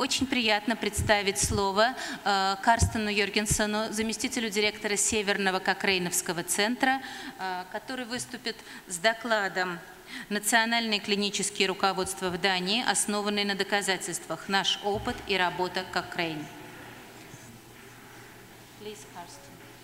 очень приятно представить слово Карстену Йоргенсену, заместителю директора Северного Кокрейновского центра, который выступит с докладом «Национальные клинические руководства в Дании, основанные на доказательствах. Наш опыт и работа Кокрейн». Please, Karsten.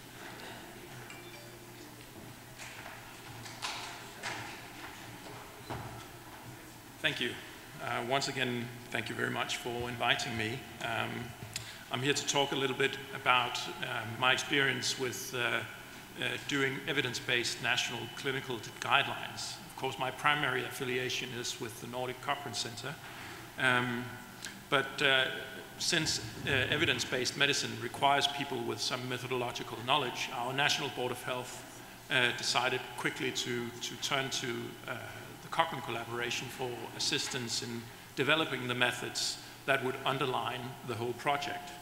Thank you. Once again, thank you very much for inviting me. I'm here to talk a little bit about my experience with doing evidence-based national clinical guidelines. Of course, my primary affiliation is with the Nordic Cochrane Center. But since evidence-based medicine requires people with some methodological knowledge, our National Board of Health decided quickly to turn to the Cochrane collaboration for assistance in developing the methods that would underline the whole project.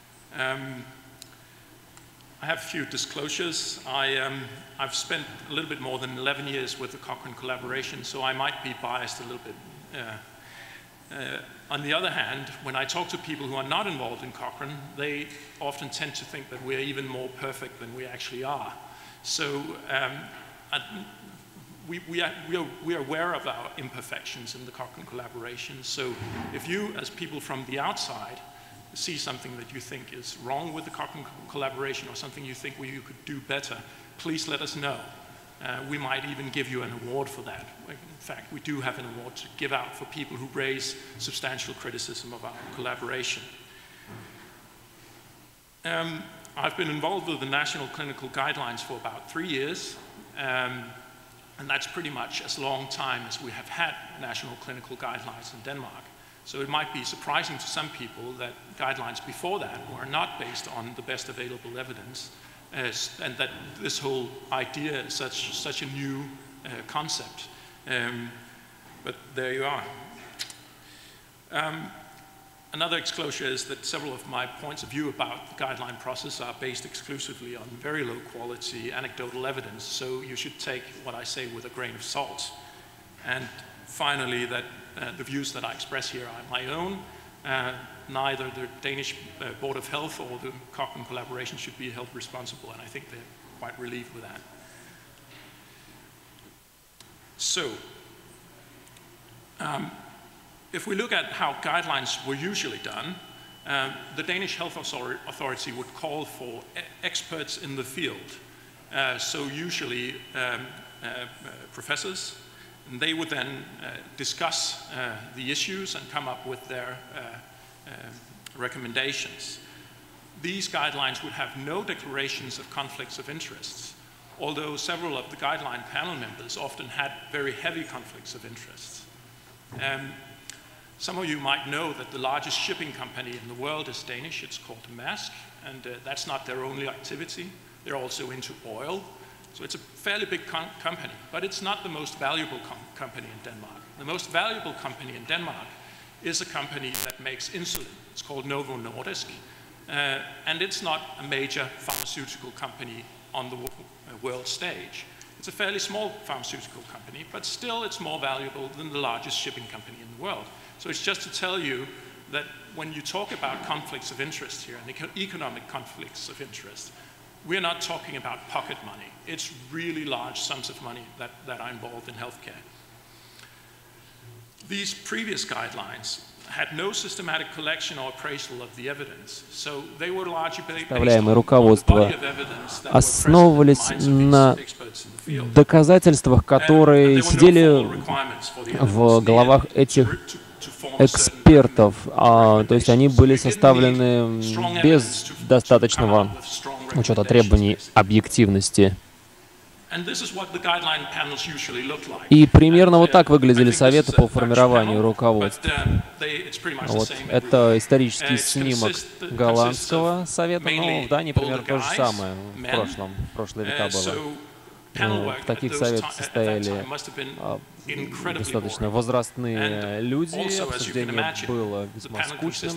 I have a few disclosures. I've spent a little bit more than 11 years with the Cochrane collaboration, so I might be biased a little bit. On the other hand, when I talk to people who are not involved in Cochrane, they often tend to think that we're even more perfect than we actually are. So we are aware of our imperfections in the Cochrane collaboration. So if you, as people from the outside, see something that you think is wrong with the Cochrane collaboration or something you think you could do better, please let us know. We might even give you an award for that. In fact, we do have an award to give out for people who raise substantial criticism of our collaboration. I've been involved with the National Clinical Guidelines for about 3 years, and that's pretty much as long time as we have had national clinical guidelines in Denmark. So it might be surprising to some people that guidelines before that were not based on the best available evidence, and that this whole idea is such a new concept. But there you are. Another disclosure is that several of my points of view about the guideline process are based exclusively on very low quality anecdotal evidence, so you should take what I say with a grain of salt. And finally, that the views that I express here are my own. Neither the Danish Board of Health or the Cochrane collaboration should be held responsible, and I think they're quite relieved with that. So, if we look at how guidelines were usually done, the Danish Health Authority would call for experts in the field. So usually professors, and they would then discuss the issues and come up with their recommendations. These guidelines would have no declarations of conflicts of interests, although several of the guideline panel members often had very heavy conflicts of interests. Some of you might know that the largest shipping company in the world is Danish. It's called Maersk, and that's not their only activity. They're also into oil. So it's a fairly big company, but it's not the most valuable company in Denmark. The most valuable company in Denmark is a company that makes insulin. It's called Novo Nordisk, and it's not a major pharmaceutical company on the world stage. It's a fairly small pharmaceutical company, but still it's more valuable than the largest shipping company in the world. So it's just to tell you that when you talk about conflicts of interest here, and economic conflicts of interest, we're not talking about pocket money. It's really large sums of money that are involved in healthcare. These previous guidelines had no systematic collection or appraisal of the evidence, so they were largely based on the body of evidence that основывались на доказательствах, которые сидели в головах этих экспертов, то есть они были составлены без достаточного учета требований объективности. И примерно вот так выглядели советы по формированию руководств. Вот. Это исторический снимок голландского совета, но в Дании примерно то же самое в прошлые века было. В таких советах состояли достаточно возрастные люди, обсуждение было весьма скучным.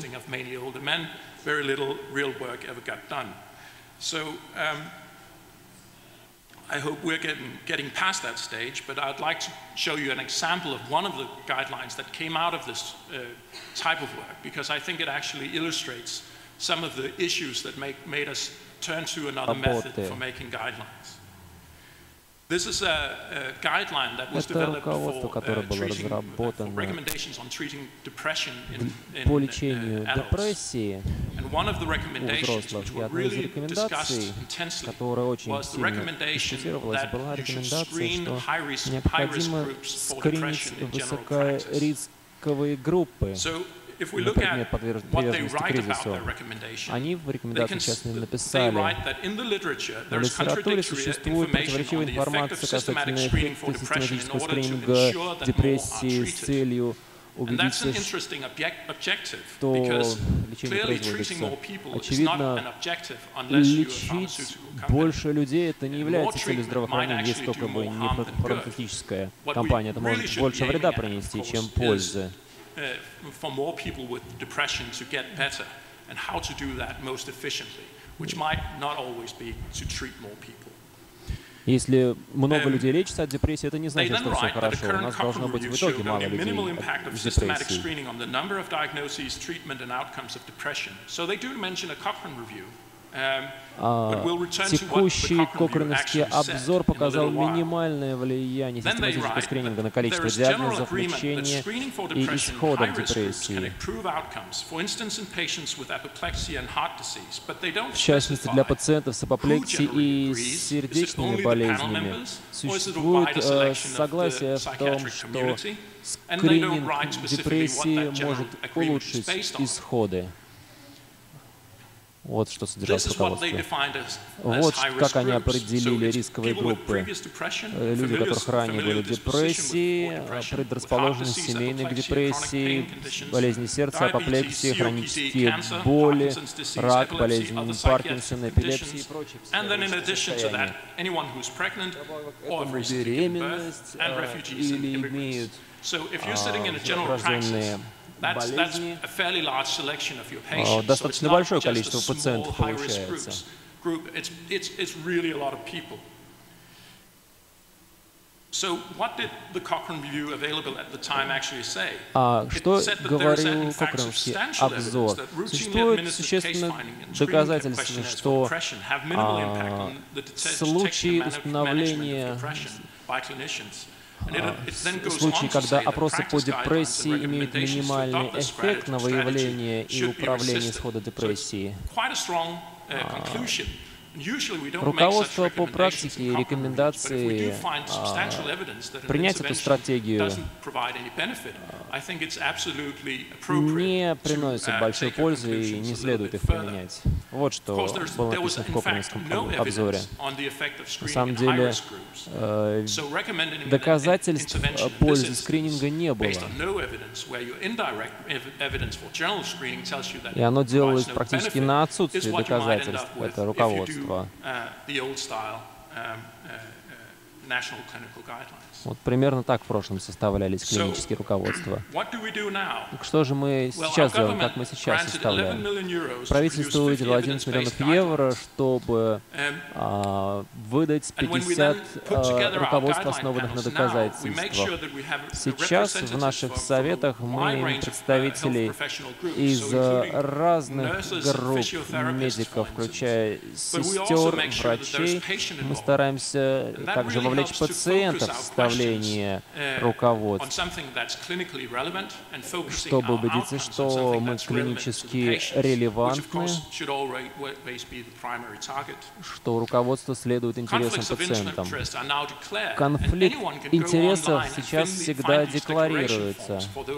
I hope we're getting past that stage, but I'd like to show you an example of one of the guidelines that came out of this type of work, because I think it actually illustrates some of the issues that made us turn to another method for making guidelines. This is a guideline that was developed for recommendations on treating depression in adults. And one of the recommendations which were really discussed intensely was the recommendation that you should screen high-risk groups for depression in general practice. So, if we look at what they write about their recommendation, they write that in the literature there is contradictory information on the effect of systematic screening for depression in order to ensure that more are treated. And that's an interesting objective, because clearly treating more people is not an objective unless you're a pharmaceutical company. Больше людей это не является целью здравоохранения, если только бы не фармацевтическая компания. Это может больше вреда принести, чем пользы. For more people with depression to get better, and how to do that most efficiently, which might not always be to treat more people. Если много людей лечится от депрессии, это не значит, что все хорошо. У нас должно быть в итоге мало людей с депрессией. Текущий Кохрановский обзор показал минимальное влияние систематического скрининга на количество диагнозов, лечения и исходов депрессии. В частности, для пациентов с апоплексией и сердечными болезнями существует согласие в том, что скрининг депрессии может улучшить исходы. Вот что содержалось в руководстве. Вот как они определили рисковые группы. Люди, у которых ранее были депрессии, предрасположенность семейной к депрессии, болезни сердца, апоплексия, хронические боли, рак, болезнь Паркинсона, эпилепсия и прочие состояния. Беременность или имеют врожденные болезни. Достаточно большое количество пациентов получается. Что говорил Кохрановский обзор? Существует существенное доказательство, что случаи установления случаи, когда опросы по депрессии имеют минимальный эффект на выявление и управление исходом депрессии. Руководство по практике и рекомендации принять эту стратегию не приносит большой пользы и не следует их применять. Вот что было написано в Кохрановском обзоре. На самом деле, доказательств пользы скрининга не было. И оно делалось практически на отсутствие доказательств, это руководство. Вот примерно так в прошлом составлялись клинические руководства. Что же мы сейчас делаем, как мы сейчас составляем? Правительство выделило 11 миллионов евро, чтобы выдать 50 руководств, основанных на доказательствах. Сейчас в наших советах мы имеем представителей из разных групп медиков, включая сестер, врачей. Мы стараемся также вовлечь пациентов в составление руководств, чтобы убедиться, что мы клинически релевантны, что руководство следует интересам пациентам. Конфликт интересов сейчас всегда декларируется.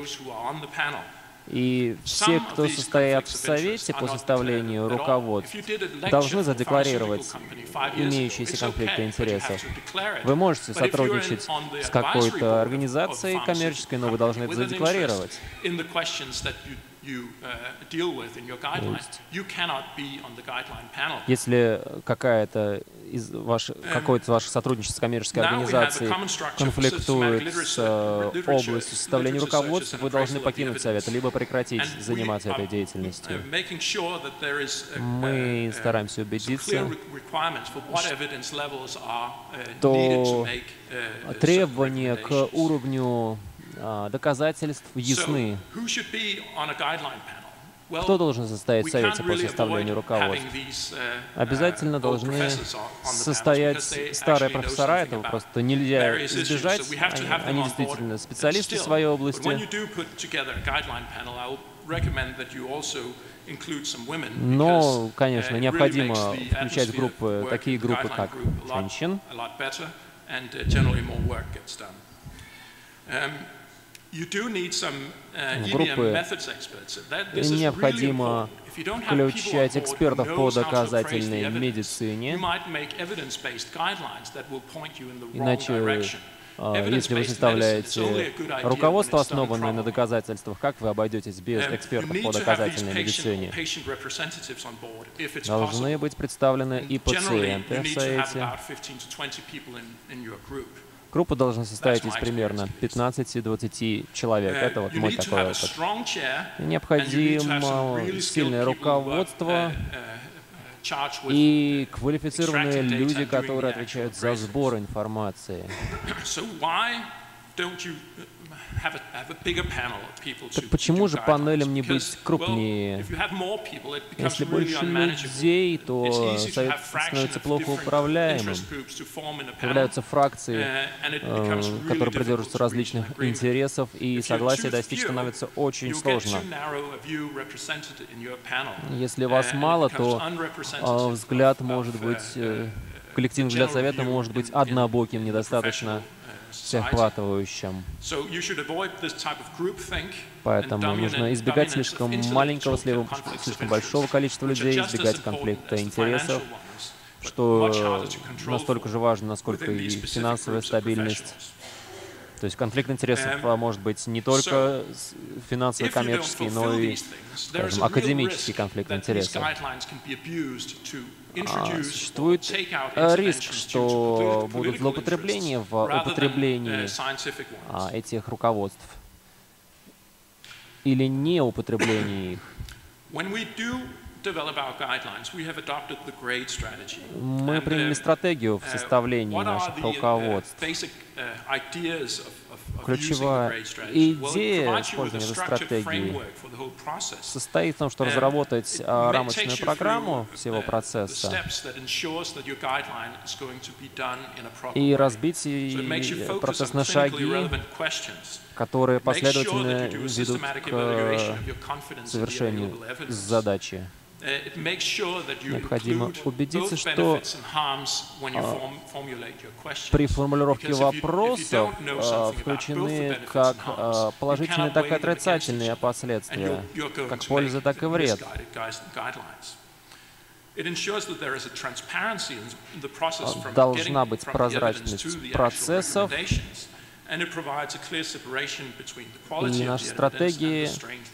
И все, кто состоят в Совете по составлению руководств, должны задекларировать имеющиеся конфликты интересов. Вы можете сотрудничать с какой-то организацией коммерческой, но вы должны это задекларировать. Если какое-то из ваших сотрудничеств с коммерческой организацией конфликтует с областью составления руководства, вы должны покинуть совет, либо прекратить заниматься этой деятельностью. Мы стараемся убедиться, что требования к уровню доказательств ясны. Кто должен состоять в совете по составлению руководства? Обязательно должны состоять старые профессора, этого просто нельзя избежать. Они действительно специалисты в своей области. Но, конечно, необходимо включать в группы, такие группы, как женщин. В группы необходимо включать экспертов по доказательной медицине, иначе, если вы составляете руководство, основанное на доказательствах, как вы обойдетесь без экспертов по доказательной медицине? Должны быть представлены и пациенты в совете. Группа должна состоять из примерно 15-20 человек. Это вот мой такой опыт. Необходимо сильное руководство и квалифицированные люди, которые отвечают за сбор информации. Так почему же панелям не быть крупнее? Если больше людей, то совет становится плохо управляемым. Появляются фракции, которые придерживаются различных интересов, и согласие достичь становится очень сложно. Если вас мало, то взгляд может быть, коллективный взгляд совета может быть однобоким, недостаточно всеохватывающим. Поэтому нужно избегать слишком маленького, слишком большого количества людей, избегать конфликта интересов, что настолько же важно, насколько и финансовая стабильность. То есть конфликт интересов может быть не только финансово-коммерческий, но и, скажем, академический конфликт интересов. Существует риск, что будут злоупотребления в употреблении этих руководств или неупотреблении их. Мы приняли стратегию в составлении наших руководств. Ключевая идея использования этой стратегии состоит в том, что разработать рамочную программу всего процесса и разбить процесс на шаги, которые последовательно ведут к завершению задачи. Необходимо убедиться, что при формулировке вопросов включены как положительные, так и отрицательные последствия, как польза, так и вред. Должна быть прозрачность процессов, и наши стратегии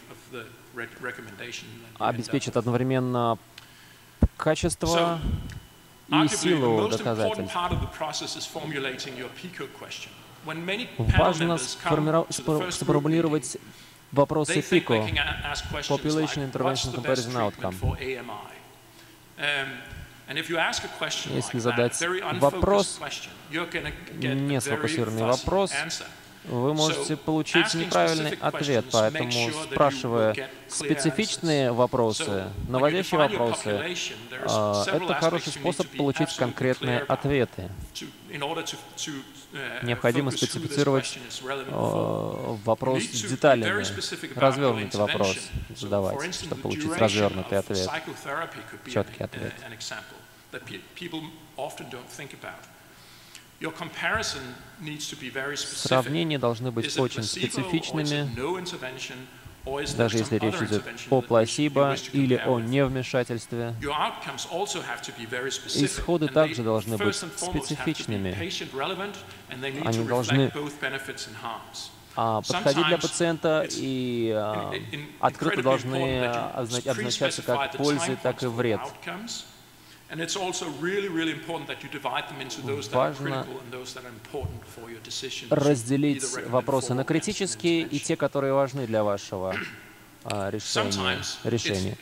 обеспечат одновременно качество и силу доказательств. Важно сформулировать вопросы ПИКО, Population Intervention Comparison Outcome. Если задать вопрос, не сфокусированный вопрос, вы можете получить неправильный ответ. Поэтому, спрашивая специфичные вопросы, наводящие вопросы, это хороший способ получить конкретные ответы. Необходимо специфицировать вопрос деталями, развернутый вопрос задавать, чтобы получить развернутый ответ, четкий ответ. Сравнения должны быть очень специфичными, даже если речь идет о плацебо или о невмешательстве. Исходы также должны быть специфичными. Они должны подходить для пациента и открыто должны обозначаться как пользы, так и вред. Важно разделить вопросы на критические и те, которые важны для вашего решения.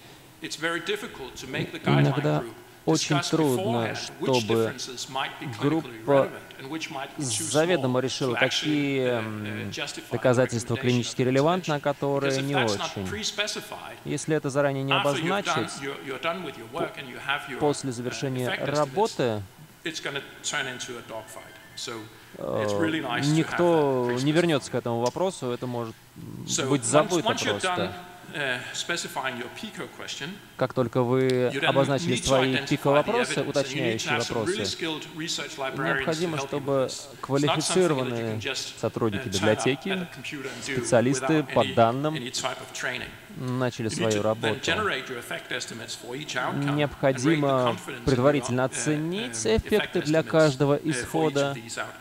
Иногда очень трудно, чтобы группа заведомо решила, какие доказательства клинически релевантны, а которые не очень. Если это заранее не обозначить, после завершения работы никто не вернется к этому вопросу, это может быть забыто просто. Как только вы обозначили свои пико-вопросы, уточняющие вопросы, необходимо, чтобы квалифицированные сотрудники библиотеки, специалисты по данным начали свою работу. Необходимо предварительно оценить эффекты для каждого исхода.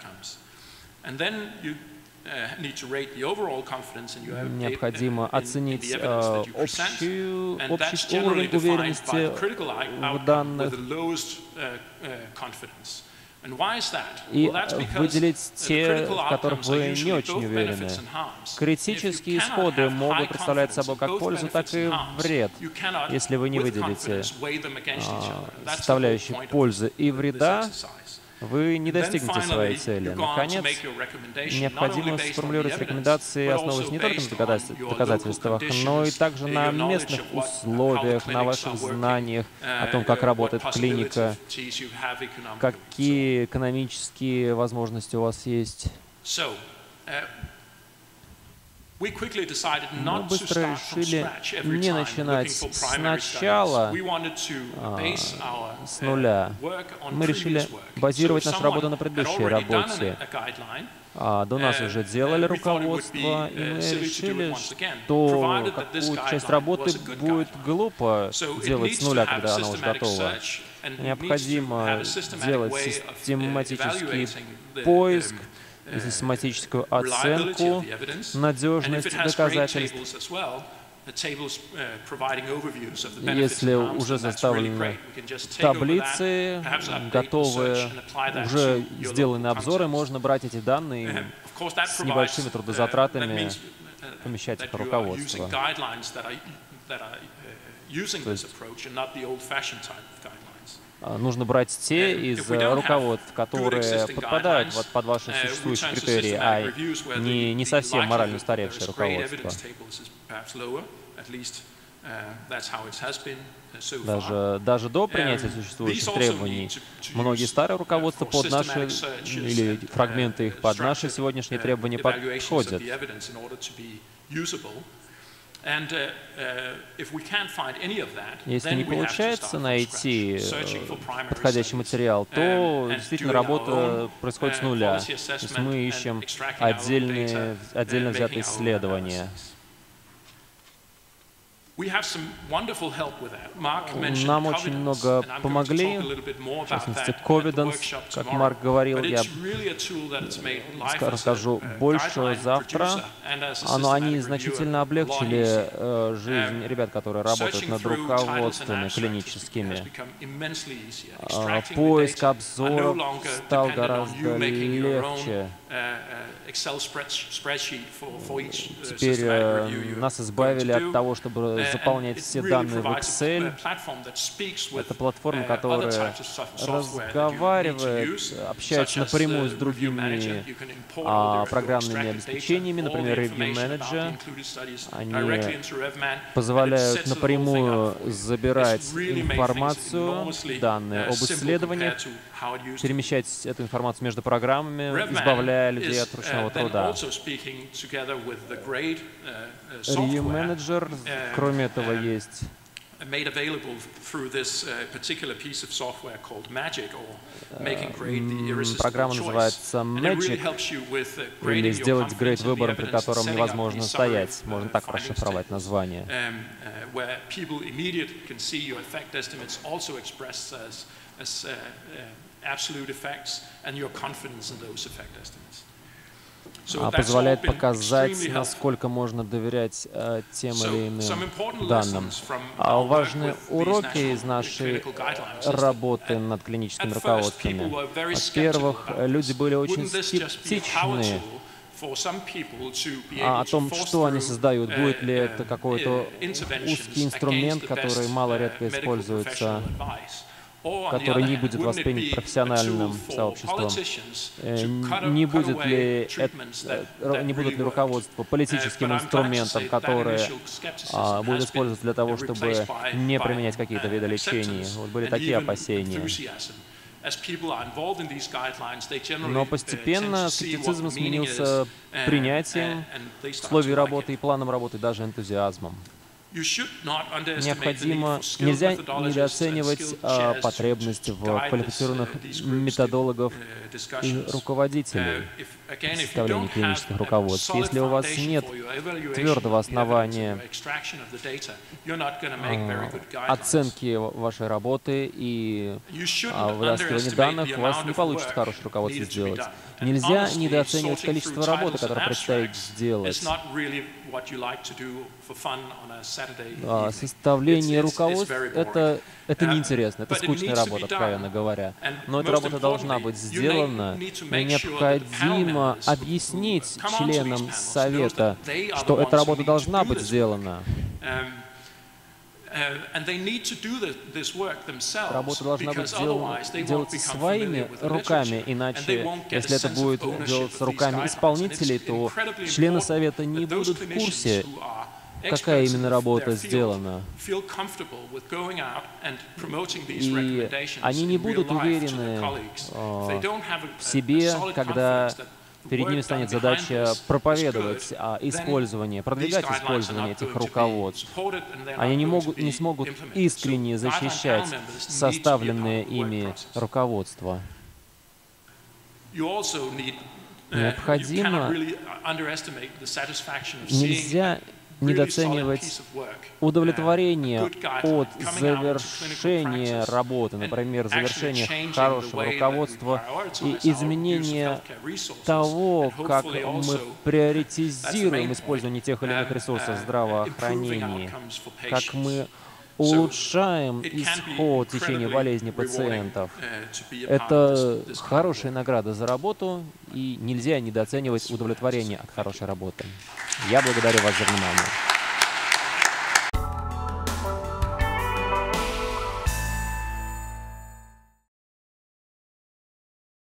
Необходимо оценить общий уровень уверенности в данных и выделить те, в которых вы не очень уверены. Критические исходы могут представлять собой как пользу, так и вред. Если вы не выделите составляющие пользы и вреда, вы не достигнете своей цели. Наконец, необходимо сформулировать рекомендации, основываясь не только на доказательствах, но и также на местных условиях, на ваших знаниях о том, как работает клиника, какие экономические возможности у вас есть. Мы быстро решили не начинать сначала, с нуля. Мы решили базировать нашу работу на предыдущей работе. До нас уже делали руководство, и мы решили, что какую часть работы будет глупо делать с нуля, когда она уже готова. Необходимо делать систематический поиск, систематическую оценку надежности доказательств. Если уже составлены таблицы, готовы, уже сделаны обзоры, можно брать эти данные с небольшими трудозатратами, помещать их в руководство. Нужно брать те из руководств, которые подпадают под ваши существующие критерии, а не совсем морально устаревшее руководство. Даже до принятия существующих требований многие старые руководства под наши, или фрагменты их под наши сегодняшние требования подходят. Если не получается найти подходящий материал, то действительно работа происходит с нуля. То есть мы ищем отдельно взятые исследования. Нам очень много помогли, в частности, Covidence, как Марк говорил, я расскажу больше завтра, но они значительно облегчили жизнь ребят, которые работают над руководствами клиническими. Поиск обзоров стал гораздо легче. Теперь нас избавили от того, чтобы заполнять все данные в Excel. Это платформа, которая разговаривает, общается напрямую с другими программными обеспечениями, например, Review Manager. Они позволяют напрямую забирать информацию, данные об исследованиях, перемещать эту информацию между программами, избавляя людей от ручного труда. Review Manager, кроме этого, есть программа называется Magic, или «Сделать грейд выбором, при котором невозможно стоять». Можно так расшифровать название. позволяет показать, насколько можно доверять тем или иным данным. Важные уроки из нашей работы над клиническими руководствами. Во-первых, люди были очень скептичны о том, что они создают. Будет ли это какой-то узкий инструмент, который мало-редко используется, который не будет воспринят профессиональным сообществом. Не будут ли руководство политическим инструментом, которое будет использоваться для того, чтобы не применять какие-то виды лечения. Вот были такие опасения. Но постепенно скептицизм сменился принятием условий работы и планом работы, даже энтузиазмом. Нельзя недооценивать потребность в квалифицированных методологов и руководителей в составлении клинических руководств. Если у вас нет твердого основания оценки вашей работы и вытаскивания данных, у вас не получится хорошее руководство сделать. Нельзя недооценивать количество работы, которое предстоит сделать. Составление руководств — это неинтересно, это скучная работа, откровенно говоря. Но эта работа должна быть сделана, и необходимо объяснить членам Совета, что эта работа должна быть сделана. Работа должна быть делаться своими руками, иначе, если это будет делаться руками исполнителей, то члены Совета не будут в курсе, какая именно работа сделана. И они не будут уверены в себе, когда перед ними станет задача проповедовать использование, продвигать использование этих руководств. Они не смогут искренне защищать составленные ими руководства. Необходимо, нельзя недооценивать удовлетворение от завершения работы, например, завершения хорошего руководства и изменения того, как мы приоритизируем использование тех или иных ресурсов здравоохранения, как мы улучшаем исход течения болезни пациентов. Это хорошая награда за работу, и нельзя недооценивать удовлетворение от хорошей работы. Я благодарю вас за внимание.